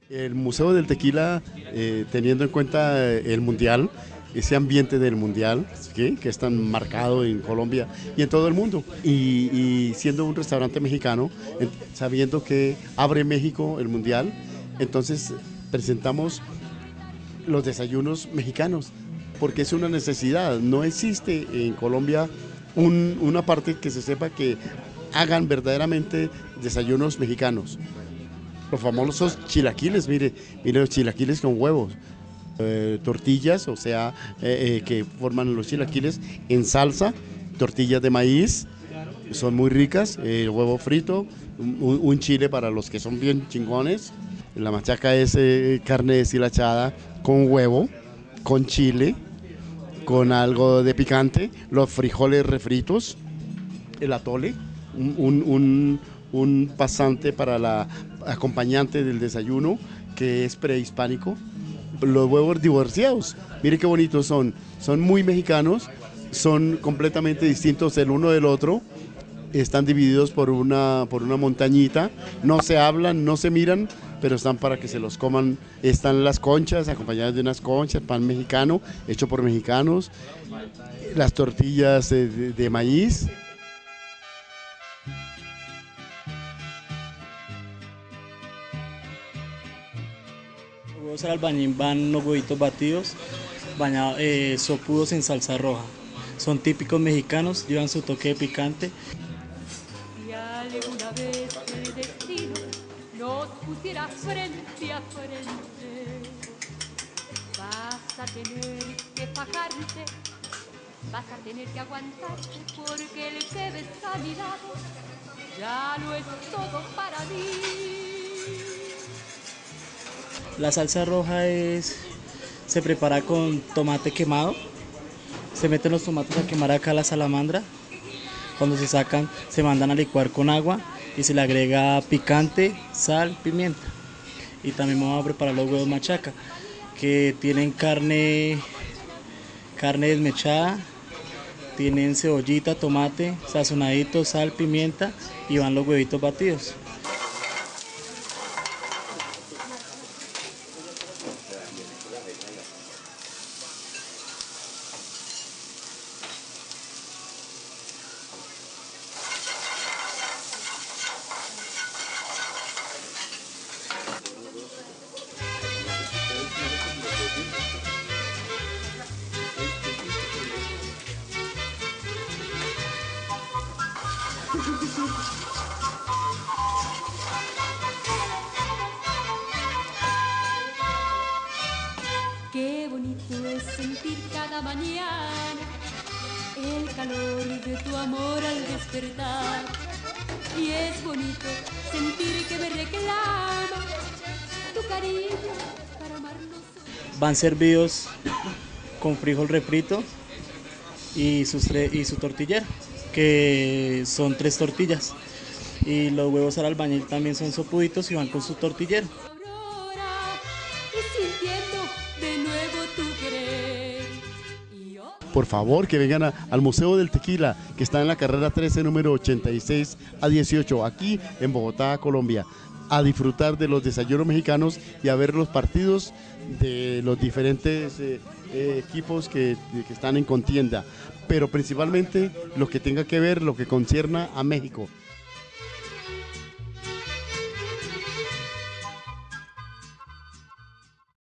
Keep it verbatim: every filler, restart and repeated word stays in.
El Museo del Tequila, eh, teniendo en cuenta eh, el Mundial, ese ambiente del Mundial, ¿sí?, que es tan marcado en Colombia y en todo el mundo, y, y siendo un restaurante mexicano, en- sabiendo que abre México el Mundial, entonces presentamos los desayunos mexicanos, porque es una necesidad. No existe en Colombia un- una parte que se sepa que hagan verdaderamente desayunos mexicanos. Los famosos chilaquiles, mire, mire los chilaquiles con huevos, eh, tortillas, o sea, eh, eh, que forman los chilaquiles en salsa, tortillas de maíz, son muy ricas, eh, el huevo frito, un, un chile para los que son bien chingones. La machaca es eh, carne deshilachada con huevo, con chile, con algo de picante, los frijoles refritos, el atole, un, un, un, un pasante para la acompañante del desayuno que es prehispánico, los huevos divorciados, mire qué bonitos son, son muy mexicanos, son completamente distintos el uno del otro, están divididos por una, por una montañita, no se hablan, no se miran, pero están para que se los coman. Están las conchas acompañadas de unas conchas, pan mexicano hecho por mexicanos, las tortillas eh, de, de maíz. Los huevos al albañil van unos huevitos batidos, bañados, eh, sopudos en salsa roja. Son típicos mexicanos, llevan su toque de picante. Si alguna vez el destino nos pusiera frente a frente, vas a tener que fajarte, vas a tener que aguantarte, porque el que ves a mi lado ya lo es todo para mí. La salsa roja es, se prepara con tomate quemado. Se meten los tomates a quemar acá a la salamandra. Cuando se sacan, se mandan a licuar con agua y se le agrega picante, sal, pimienta. Y también vamos a preparar los huevos machaca, que tienen carne, carne desmechada, tienen cebollita, tomate, sazonadito, sal, pimienta y van los huevitos batidos. Qué bonito es sentir cada mañana el calor de tu amor al despertar. Y es bonito sentir que me reclama tu cariño para amarnos. Van servidos con frijol refrito y, sus tre- y su tortillera, que son tres tortillas. Y los huevos al albañil también son sopuditos y van con su tortillera. Aurora, y sintiendo de nuevo tu querer. Y yo... Por favor, que vengan a- al Museo del Tequila, que está en la carrera trece, número ochenta y seis a dieciocho, aquí en Bogotá, Colombia, a disfrutar de los desayunos mexicanos y a ver los partidos de los diferentes eh, eh, equipos que, que están en contienda, pero principalmente lo que tenga que ver, lo que concierna a México.